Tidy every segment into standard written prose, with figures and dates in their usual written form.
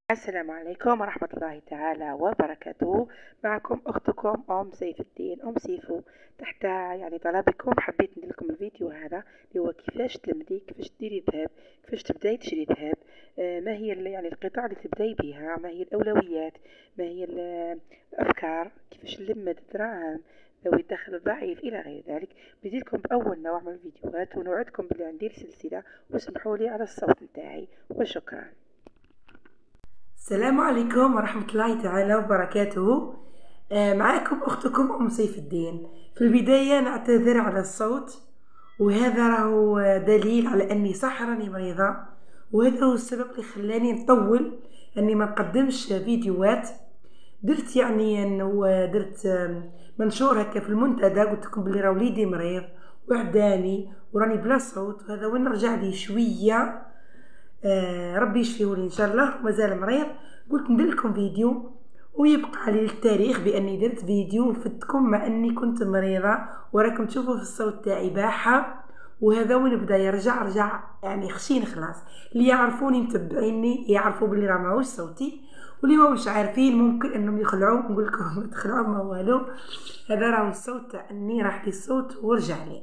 السلام عليكم ورحمة الله تعالى وبركاته. معكم أختكم أم سيف الدين أم سيفو. تحت طلبكم حبيت ندير لكم الفيديو هذا اللي هو كيفاش تلمدي، كيفاش ديري ذهب، كيفاش تبداي تشري ذهب، ما هي القطع اللي تبداي بها، ما هي الأولويات، ما هي الأفكار، كيفاش نلمد الدراهم ذوي الدخل الضعيف إلى غير ذلك. بديت لكم بأول نوع من الفيديوهات ونوعدكم بلي ندير سلسلة، واسمحوا لي على الصوت نتاعي وشكرا. السلام عليكم ورحمة الله تعالى وبركاته. معكم أختكم أم سيف الدين. في البداية نعتذر على الصوت، وهذا راهو دليل على أني صح راني مريضة، وهذا هو السبب اللي خلاني نطول أني ما نقدمش فيديوهات. درت أنه درت منشور هكا في المنتدى، قلت لكم بلي راه وليدي مريض وعداني وراني بلا صوت، وهذا وين رجع لي شوية. ربي يشفيهولي ان شاء الله، مازال مريض. قلت ندير لكم فيديو ويبقى لي التاريخ باني درت فيديو وفدتكم مع اني كنت مريضه، وراكم تشوفوا في الصوت تاعي باحه. وهذا وين بدا يرجع خشين خلاص. اللي يعرفوني متبعيني يعرفوا بلي راه ماهوش صوتي، واللي ماهوش عارفين ممكن انهم يخلعوا. نقول لكم ما تخلعوا ما والو، هذا راهو الصوت تاع اني راح لي الصوت ورجع لي.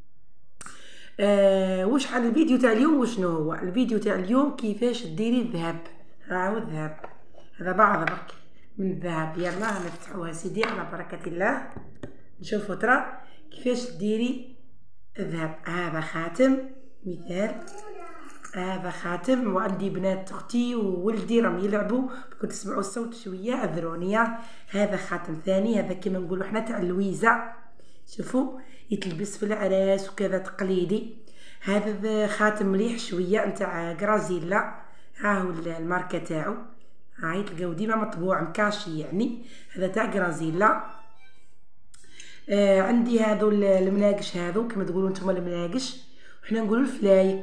وش على الفيديو تاع اليوم؟ وشنو هو الفيديو تاع اليوم؟ كيفاش ديري الذهب. هاو الذهب، هذا بعض برك من الذهب. يلا نفتحوها سيدي على بركة الله، نشوفوا ترى كيفاش ديري الذهب. هذا خاتم مثال، هذا خاتم، وعندي بنات اختي وولدي راهم يلعبوا، كنت تسمعوا الصوت شويه اعذروني. هذا خاتم ثاني، هذا كيما نقولوا حنا تاع اللويزه، شوفوا يتلبس في العراس وكذا تقليدي. هذا خاتم مليح شويه نتاع غرازيلا، ها هو الماركه تاعو، هاي تلقاو ديما مطبوع مكاشي هذا تاع غرازيلا. عندي هذو المناقش، هذو كما تقولوا نتوما المناقش، وحنا نقولوا الفلايك،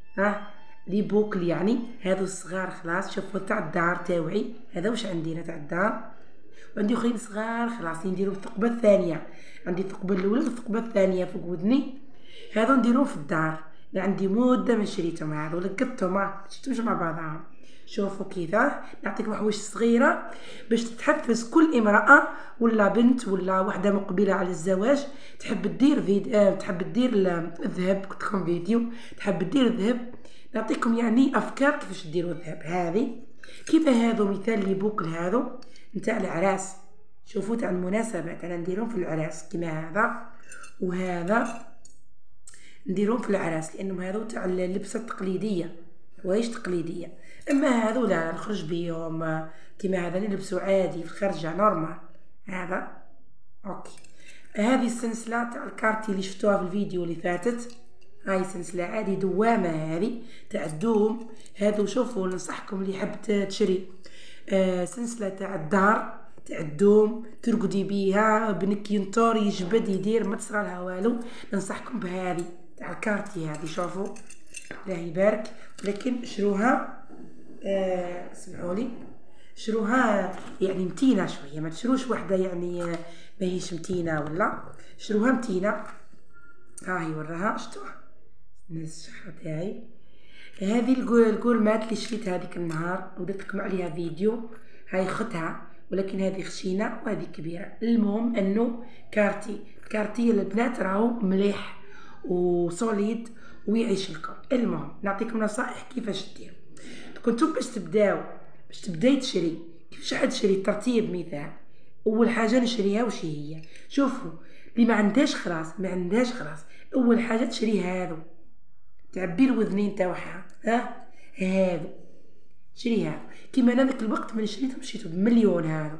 لي بوكل هذو الصغار خلاص. شوفوا تاع الدار تاوعي، هذا واش عندي تاع الدار، وعندي اخرين صغار خلاص نديرو الثقبه الثانيه. عندي الثقبه الاولى والثقبه الثانيه فوق ودني، هذو نديروهم في الدار. عندي مده من شريتهم هذو، لقطتهم ما شفتهمش مع بعضهم. شوفوا كذا، نعطيكم حوايج صغيره باش تتحفز كل امراه ولا بنت ولا وحده مقبله على الزواج تحب تدير تحب تدير الذهب. قلت لكم فيديو تحب تدير الذهب، نعطيكم افكار كيفاش ديروا الذهب. هذه كيما هذو مثال لي بوكل، هذو نتاع العراس، شوفوا تاع المناسبات، انا نديرهم في العراس كيما هذا، وهذا نديرهم في العراس لانهم هذو تاع اللبسه التقليديه، حوايج تقليديه. اما هذو لا نخرج بيهم كيما هذا نلبسو عادي في الخرجه نورمال. هذا اوكي. هذه السلسله تاع الكارتي اللي شفتوها في الفيديو اللي فاتت، هاي سلسله عادي دوامه هذه تاع الدوم. هذو شوفوا ننصحكم اللي حب تشري سلسله تاع الدار تاع الدوم ترقدي بيها، بنك ينطور يجبد يدير ما تصرى لها والو، ننصحكم بهذه تاع الكارتي هذه. شوفوا الله يبارك، لكن شروها سمحولي، شروها متينه شويه، ما تشروش وحده ماهيش متينه، ولا شروها متينه. هاهي وراها شتوها الشحره تاعي. هذه الكورمات اللي شريت هذيك النهار ودرت لكم عليها فيديو، هاي ختها، ولكن هذه خشينه وهذه كبيره. المهم انه كارتي البنات راهو مليح وصوليد ويعيش لكم. المهم نعطيكم نصائح كيفاش ديروا. كنتم باش تبداي تشري، كيفاش عاد تشري الترتيب مثال. اول حاجه نشريها وش هي؟ شوفوا اللي ما عندهاش خلاص اول حاجه تشري هذو، تعبي الوذنين تاعها، هذو شري هذو. كيما انا ذاك الوقت من شريتهم بمليون هذو،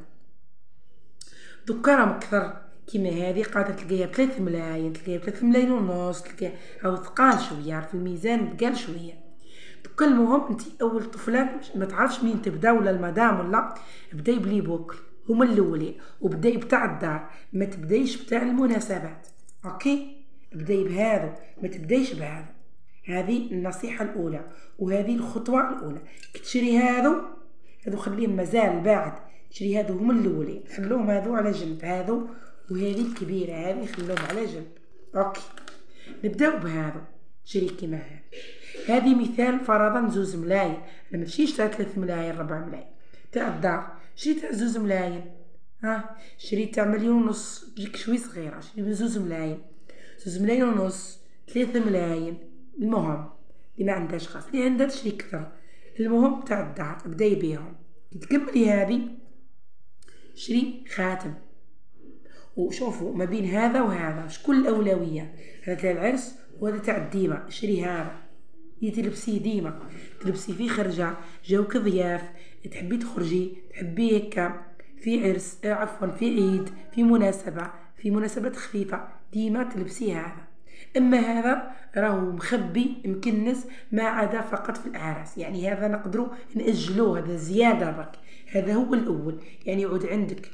دوكا راهم كثر. كيما هذه قادر تلقايها ب3 ملايين، تلقايها ب3 ملايين ونص، تلقايها او ثقال شويه في الميزان، ثقال شويه. دوكا المهم انت اول طفله ما تعرفش منين تبدا، ولا المدام ولا بداي بلي بوكل هما الاولين، وبداي بتاع الدار، ما تبدايش بتاع المناسبات. اوكي، بداي بهذا ما تبدايش بهذا. هذه النصيحه الاولى، وهذه الخطوه الاولى. كي تشري هذو خليهم مازال بعد، تشري هذو هما الاولين، خلوهم هذو على جنب، وهذه الكبيره هذه خلوهم على جنب. اوكي، نبداو بهذا. تشري كيما هذه مثال فرضا 2 ملاين. انا ماشي شريت 3 ملاين 4 ملاين تاع الدار، شريت تاع 2 ملاين. شريت تاع 1.5 مليون تجيك شوي صغيره، شريت 2 ملاين 2 ملاين ونص 3 ملاين. المهم اللي ما عندهاش خاص، اللي عندها تشري كثر. المهم تاع الدار بداي بيهم. كي تكملي هذه شري خاتم. وشوفوا ما بين هذا وهذا شكون الاولويه، هذا تاع العرس وهذا تاع الديمه. شري هذا تلبسيه ديما، تلبسيه في خرجه، جاوك ضياف، تحبي تخرجي، تحبي هكا في عرس عفوا في عيد، في مناسبات خفيفه، ديما تلبسي هذا. اما هذا راهو مخبي مكنس ما عدا فقط في الاعراس، يعني هذا نقدروا ناجلوه، هذا زياده برك. هذا هو الاول، يعني يعود عندك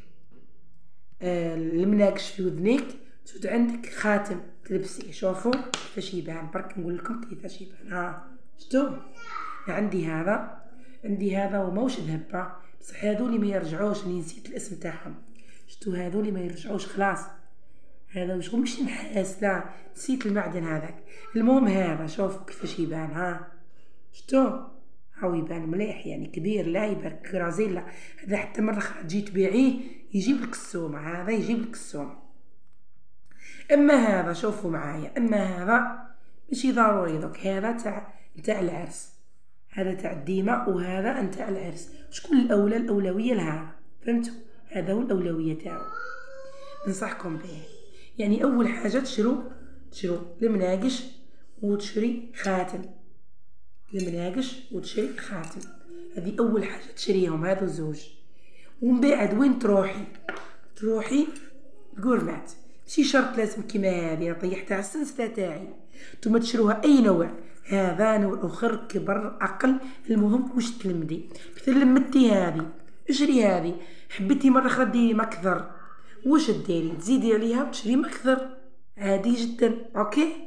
المناقش في وذنيك، تعود عندك خاتم تلبسيه. شوفوا كيفاش يبان، برك نقول لكم كيفاش يبان. شفتوا عندي هذا وماوش ذهب، بصح هذولي ما يرجعوش، راني نسيت الاسم تاعهم. شفتوا هذولي ما يرجعوش خلاص. هذا واش ماشي نحاس، لا نسيت المعدن هذاك. المهم هذا شوفوا كيفاش يبان. شفتوا هاو يبان مليح، يعني كبير، لا يبان كرازيل، لا هذا حتى مرة تجي تبيعيه يجيب لك السومة، هذا يجيب لك السومة. اما هذا شوفوا معايا، اما هذا ماشي ضروري دوك، هذا تاع العرس، هذا تاع الديمة وهذا نتاع العرس. شكون الاولى؟ الاولويه لهذا، فهمتوا؟ هذا هو الاولويه تاعو، ننصحكم به. يعني اول حاجه تشرو المناقش وتشري خاتم، المناقش وتشري خاتم، هذه اول حاجه تشريهم هذو زوج. ومن بعد وين تروحي الكورمات، ماشي شرط لازم كيما هذه طيح تاع السلسله تاعي، نتوما تشروها اي نوع، هذا نوع اخر كبر اقل، المهم واش تلمدي. مثل لمدتي هذه اشري هذه، حبيتي مره اخرى ديري مكثر، واش ديري؟ تزيدي عليها وتشري مكثر، عادي جدا. اوكي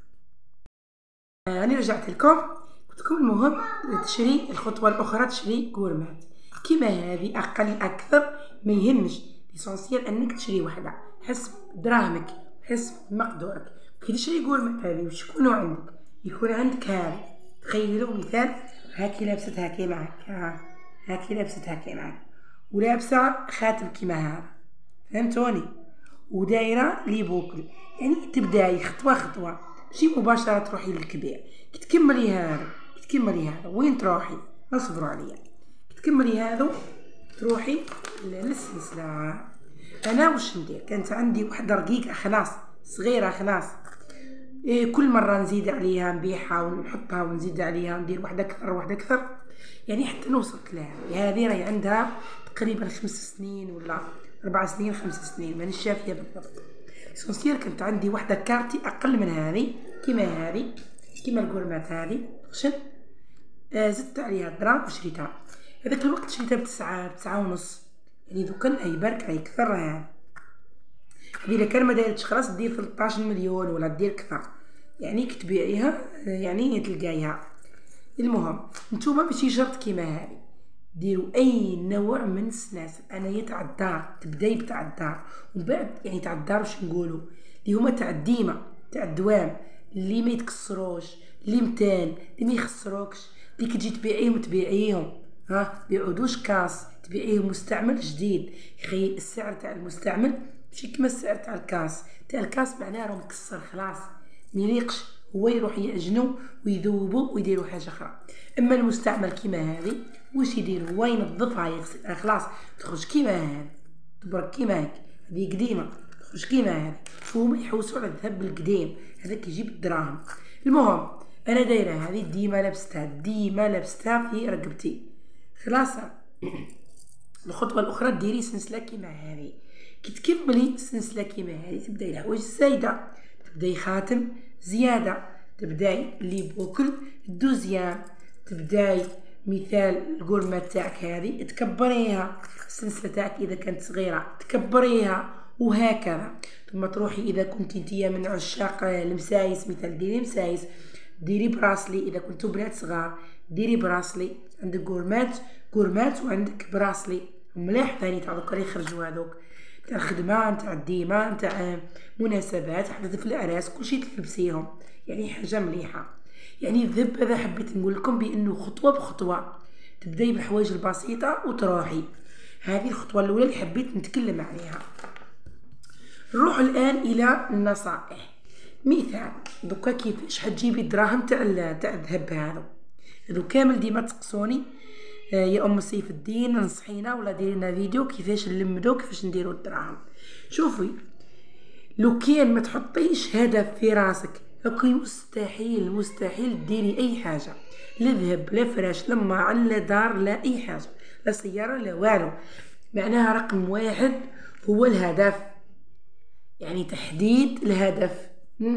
انا رجعت لكم، قلت لكم المهم تشري الخطوه الاخرى، تشري كورمات كيما هذه، اقل اكثر ما يهمش، ليسونسيال انك تشري وحده حسب دراهمك حسب مقدورك. كي تشري كورمات هذه وشكون عندك، يكون عندك هذه. تخيلوا مثال، هاكي لابست هاكي معك، هاكي لابست هاكي معك، ولابسه خاتم كيما هذا، فهمتوني؟ ودايره لي بوكل، يعني تبداي خطوه ماشي مباشره تروحي للكبير. كي تكملي هذا وين تروحي؟ اصبروا عليا. كي تكملي هذا تروحي للسلسله. انا واش ندير؟ كانت عندي وحده رقيقه خلاص صغيره خلاص، كل مره نزيد عليها نبيعها ونحطها ونزيد عليها وندير واحده اكثر يعني حتى نوصلت لها. هذه راهي عندها تقريبا 5 سنين ولا 4 سنين 5 سنين، مانيش شافيه بالضبط. سونسيال كانت عندي واحده كارتي اقل من هذه كيما الكورمات هذه، زدت عليها دراهم وشريتها. هذاك الوقت شريتها بتسعة ونص، يعني دوكا راهي برك راهي كثر. هذه اذا كان ما دايرتش خلاص دير 13 مليون ولا دير كثر، يعني كتبيعيها يعني تلقايها. المهم نتوما ماشي شرط كيما هذه، ديروا اي نوع من السلاسل. انا تاع الدار، تبداي بتاع الدار ومن بعد يعني تاع الدار واش نقولوا اللي هما تاع الديمه تاع الدوام، اللي ما يتكسروش، اللي متان، اللي ما يخسروكش، اللي كتجي تبيعيهم بيعودوش كاس، تبيعيهم مستعمل جديد. خي السعر تاع المستعمل ماشي كما السعر تاع الكاس. تاع الكاس معناه راه مكسر خلاص، ميليقش هو يروح يعجنوا ويذوبوا ويديروا حاجه اخرى. اما المستعمل كيما هذه واش يدير؟ هو ينظفها يغسلها خلاص تخرج كيما هذه، تبرك كيما هيك. هذه قديمه تخرج كيما هذه، وهما يحوسوا على الذهب القديم هذاك يجيب الدراهم. المهم انا دايره هذه ديما لابستها في رقبتي خلاص. الخطوه الاخرى ديري سلسله كيما هذه. كي تكملي سلسله كيما هذه تبداي الحوايج الزايده، تبداي خاتم زياده، تبداي لي بوكل دوزيام، تبداي مثال الكورمات تاعك هذه تكبريها، السلسله تاعك اذا كانت صغيره تكبريها وهكذا. ثم تروحي اذا كنت نتيا من عشاق المسايس، مثال ديري مسايس، ديري براسلي. اذا كنتو بنات صغار ديري براسلي، عندك كورمات وعندك براسلي مليح ثاني تاع دوك اللي يخرجوا هذوك. نتاع الخدمه، نتاع الديمه، نتاع مناسبات، حدث في الاعراس، كلشي تلبسيهم، يعني حاجه مليحه. يعني الذهب هذا حبيت نقول لكم بانه خطوه بخطوه تبداي بالحوايج البسيطه وتروحي. هذه الخطوه الاولى اللي حبيت نتكلم عليها. نروح الان الى النصائح. مثال دوكا كيفاش حتجيبي الدراهم تاع الذهب هذو كامل ديما تسقسوني يا ام سيف الدين نصحينا ولا ديري لنا فيديو كيفاش نلمدو كيفاش نديرو الدراهم. شوفي لو كان ما تحطيش هدف في راسك هاكا مستحيل ديري اي حاجه، لا ذهب لا فراش لا ماعن لا دار لا اي حاجه لا سياره لا والو. معناها رقم واحد هو الهدف، يعني تحديد الهدف.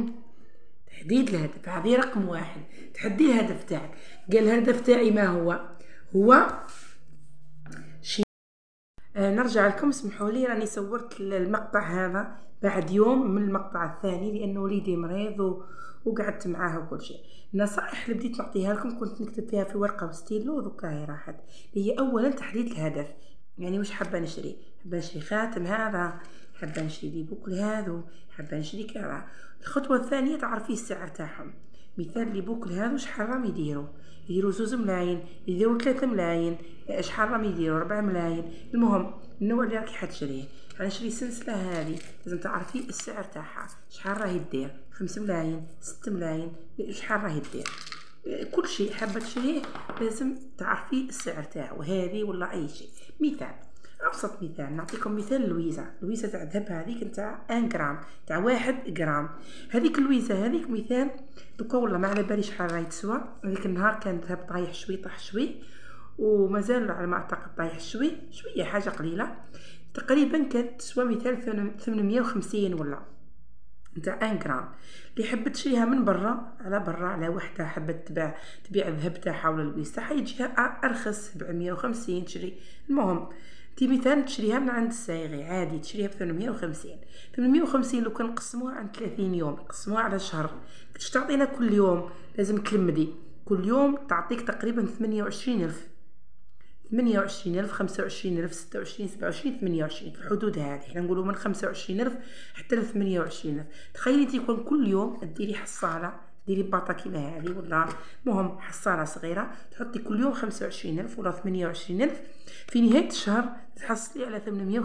تحديد الهدف هذه رقم واحد. تحدي الهدف تاعك. قال الهدف تاعي ما هو شيء. نرجع لكم، اسمحوا لي راني صورت المقطع هذا بعد يوم من المقطع الثاني لانه وليدي مريض وقعدت معاه وكل شيء. النصائح اللي بديت نعطيها لكم كنت نكتب فيها في ورقه وستيلو ودوكا هي راحت. هي اولا تحديد الهدف، يعني واش حابه نشري. حابه نشري خاتم هذا، حابه نشري لي بوكل هذو، حابه نشري كذا. الخطوه الثانيه تعرفي السعر تاعهم. مثال لي بوكل هذو شحال راهم يديروا 2 ملايين، يديروا 3 ملايين، شحال راهم يديروا 4 ملايين. المهم النوع اللي راكي حتشريه. حنشري سلسله هذه لازم تعرفي السعر تاعها شحال راهي دير، 5 ملايين 6 ملايين شحال راهي دير. كل شيء حابه تشريه لازم تعرفي السعر تاعو، هذه ولا اي شيء. مثال ابسط مثال نعطيكم مثال اللويزه تاع الذهب هذيك نتاع 1 غرام تاع 1 غرام. هذيك اللويزه هذيك مثال دوكا والله ما على بالي شحال راهي تسوى. هذيك النهار كان الذهب طايح شوي طاح شوي ومازال على ما اعتقد طايح شويه حاجه قليله. تقريبا كانت تسوى مثال 850 ولا نتاع 1 غرام. اللي حبت تشريها من برا على وحده حبت تبيع الذهب تاعها ولا اللويز تاعها يجيها ارخص 750 تشري. المهم انتي مثلا تشريها من عند الصايغي عادي تشريها ب 850 لو كان نقسموها عن 30 يوم نقسموها على شهر كنتش تعطينا كل يوم لازم تلمدي كل يوم تعطيك تقريبا 28000 25000 26 27 28 في الحدود هذه. حنا نقولوا من 25000 حتى ل 28000. تخيلي انت يكون كل يوم ديري حصاله ديري باطا كيما هذه ولا المهم حصاله صغيره تحطي كل يوم 25000 ولا 28000 في نهايه الشهر تحصلي على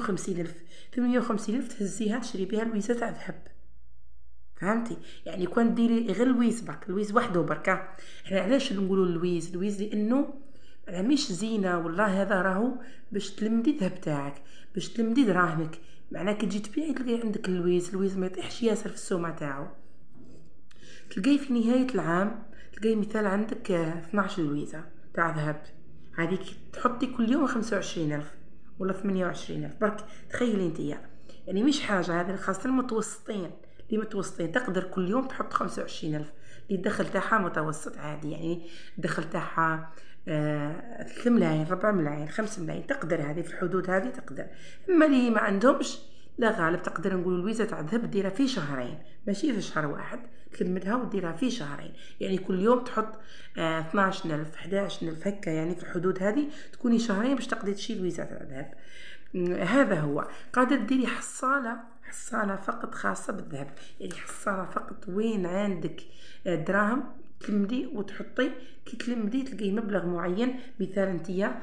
850000 تهزيها تشري بها لويزه تاع ذهب. فهمتي؟ يعني كون ديري غير لويز برك لويز وحده بركه. حنا علاش نقولوا لويز لانه مش زينه والله هذا راهو باش تلمدي ذهب تاعك باش تلمدي دراهمك. معناه كي تجي تبيعي تلقاي عندك اللويز ما يطيحش ياسر في السومه تاعو. تلقاي في نهايه العام تلقاي مثال عندك 12 لويزه تاع ذهب هذيك تحطي كل يوم 25000 ولا 28000 برك. تخيلي انتيا يعني مش حاجه. هذه خاصه المتوسطين اللي متوسطين تقدر كل يوم تحط 25000 اللي الدخل تاعها متوسط عادي. يعني الدخل تاعها 3 ملايين 4 ملايين 5 ملايين تقدر هذه في الحدود هذه تقدر. اما اللي ما عندهمش لا غالب تقدر نقول الويزه تاع الذهب ديرها في شهرين ماشي في شهر واحد تلمدها وديرها في شهرين. يعني كل يوم تحط 12000 11000 هكا يعني في الحدود هذه تكوني شهرين باش تقدري تشري الويزه تاع الذهب. هذا هو. قادر ديري حصاله فقط خاصه بالذهب. يعني حصاله فقط وين عندك دراهم تلمدي وتحطي كي تلمدي تلقاي مبلغ معين. مثال انتيا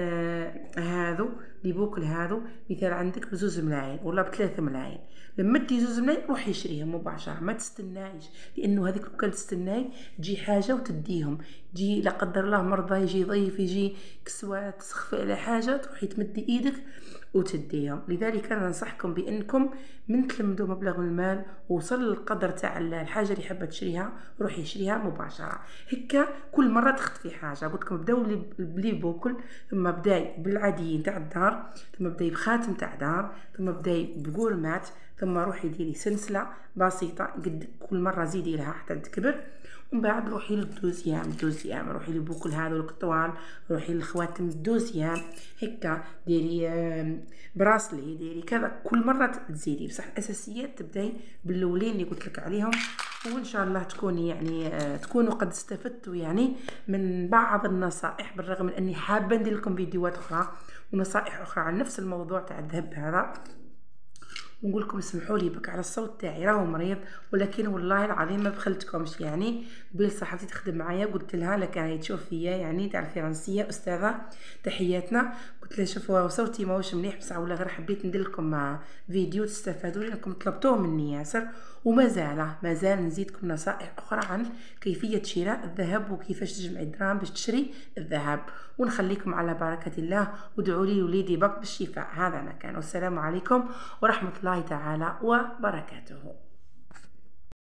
هذو لي بوكل هذو مثال عندك ب2 ملايين ولا ب3 ملايين لمدي 2 ملايين روحي شريهم مباشره ما تستنايش. لانه هذيك لو كان تستناي تجي حاجه وتديهم تجي لا قدر الله مرضى يجي ضيف يجي كسوه تسخفي على حاجه تروحي تمدي ايدك وتديهم. لذلك انا ننصحكم بانكم من تلمدوا مبلغ المال ووصل للقدر تاع الحاجه اللي حابه تشريها روحي شريها مباشره. هكا كل مره تخطفي حاجه. قلت لكم بداو بلي بوكل ثم بداي بالعاديين تاع الدار ثم بداي بخاتم تاع دار ثم بداي بقورمات ثم روحي ديري سلسله بسيطه قد كل مره زيدي لها حتى تكبر. ومن بعد روحي للدوزيام روحي للبوكل هذا القطوال روحي للخواتم الدوزيام هكا ديري براسلي ديري كذا كل مره تزيدي. بصح الاساسيات تبداي بالاولين اللي قلت لك عليهم. وان شاء الله تكوني يعني تكونوا قد استفدتوا يعني من بعض النصائح بالرغم من اني حابه ندير لكم فيديوهات اخرى ونصائح اخرى عن نفس الموضوع تاع الذهب هذا. ونقول لكم اسمحوا لي بك على الصوت تاعي راهو مريض، ولكن والله العظيم ما بخلتكمش. يعني قبيل صاحبتي تخدم معايا قلت لها لك راهي تشوف فيا يعني تاع الفرنسيه استاذه تحياتنا، قلت لها شوفوا صوتي ماهوش مليح بصح ولا غير حبيت ندير لكم فيديو تستفادوا لانكم طلبتوه مني ياسر. ومازال نزيدكم نصائح اخرى عن كيفيه شراء الذهب وكيفاش تجمعي الدراهم باش تشري الذهب. ونخليكم على بركه الله، وادعوا لي وليدي بك بالشفاء. هذا ما كان، والسلام عليكم ورحمه الله تعالى وبركاته.